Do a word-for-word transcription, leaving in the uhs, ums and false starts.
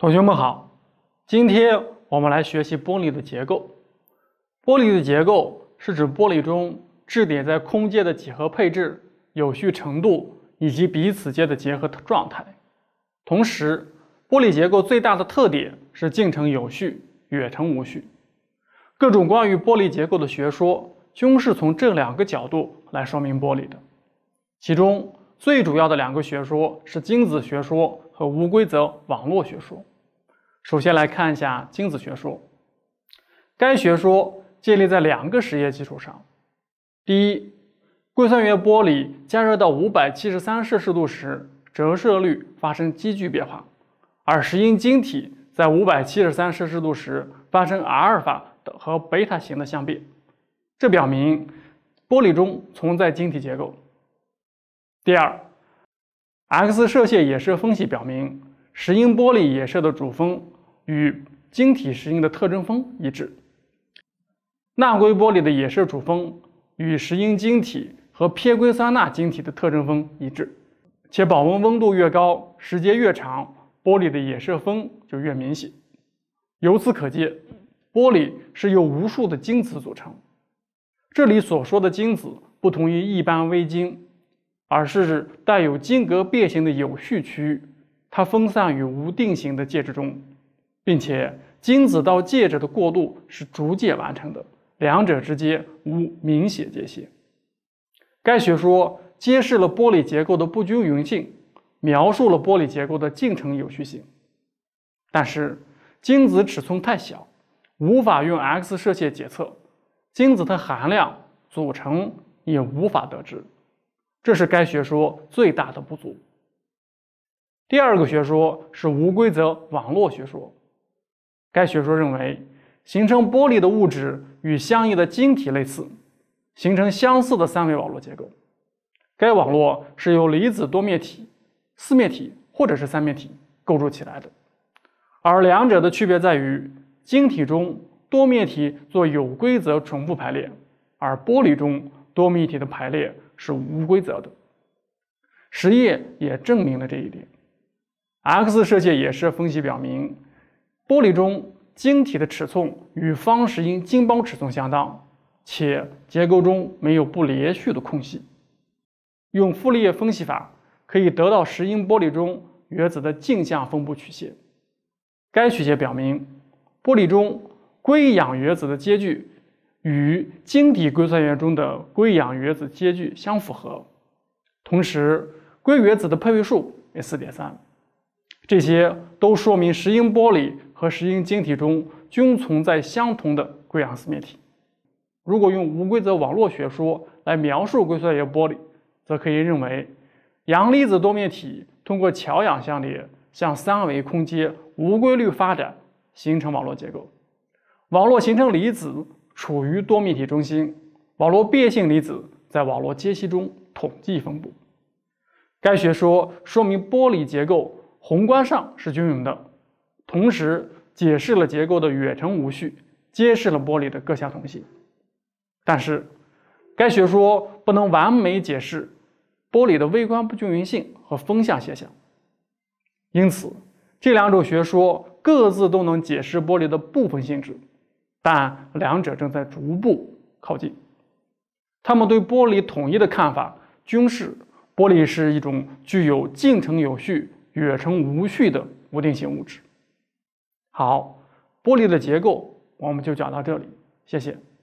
同学们好，今天我们来学习玻璃的结构。玻璃的结构是指玻璃中质点在空间的几何配置、有序程度以及彼此间的结合状态。同时，玻璃结构最大的特点是近程有序、远程无序。各种关于玻璃结构的学说均是从这两个角度来说明玻璃的。其中最主要的两个学说是精子学说和无规则网络学说。首先来看一下精子学说。该学说建立在两个实验基础上。第一，硅酸源玻璃加热到五百七十三摄氏度时，折射率发生急剧变化，而石英晶体在五百七十三摄氏度时发生阿尔法和贝塔型的相变，这表明玻璃中存在晶体结构。第二， X 射线衍射分析表明，石英玻璃衍射的主峰与晶体石英的特征峰一致。钠硅玻璃的衍射主峰与石英晶体和偏硅酸钠晶体的特征峰一致，且保温温度越高，时间越长，玻璃的衍射峰就越明显。由此可见，玻璃是由无数的晶子组成。这里所说的晶子不同于一般微晶，而是指带有晶格变形的有序区域，它分散于无定型的介质中，并且晶子到介质的过渡是逐渐完成的，两者之间无明显界限。该学说揭示了玻璃结构的不均匀性，描述了玻璃结构的近程有序性。但是晶子尺寸太小，无法用 X 射线检测，晶子的含量、组成也无法得知，这是该学说最大的不足。第二个学说是无规则网络学说。该学说认为，形成玻璃的物质与相应的晶体类似，形成相似的三维网络结构。该网络是由离子多面体、四面体或者是三面体构筑起来的，而两者的区别在于，晶体中多面体做有规则重复排列，而玻璃中多面体的排列是无规则的。实验也证明了这一点。X 射线衍射分析表明，玻璃中晶体的尺寸与方石英晶邦尺寸相当，且结构中没有不连续的空隙。用傅立叶分析法可以得到石英玻璃中原子的镜像分布曲线。该曲线表明，玻璃中硅氧原子的阶距与晶体硅酸源中的硅氧原子阶距相符合，同时硅原子的配位数为 四点三。这些都说明石英玻璃和石英晶体中均存在相同的硅氧四面体。如果用无规则网络学说来描述硅酸源玻璃，则可以认为，阳离子多面体通过桥氧相连向三维空间无规律发展，形成网络结构。网络形成离子处于多面体中心，网络变性离子在网络间隙中统计分布。该学说说明玻璃结构宏观上是均匀的，同时解释了结构的远程无序，揭示了玻璃的各项同性。但是该学说不能完美解释玻璃的微观不均匀性和风向现象。因此这两种学说各自都能解释玻璃的部分性质，但两者正在逐步靠近。他们对玻璃统一的看法均是玻璃是一种具有近程有序、远程无序的无定性物质。好，玻璃的结构我们就讲到这里，谢谢。